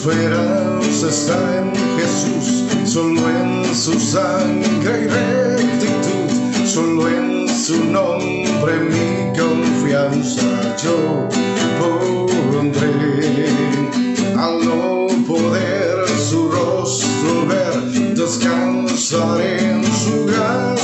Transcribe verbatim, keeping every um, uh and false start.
esperanza está en Jesús, solo en su sangre y rectitud, solo en su nombre mi confianza yo pondré. Al no poder su rostro ver, descansaré en su gracia.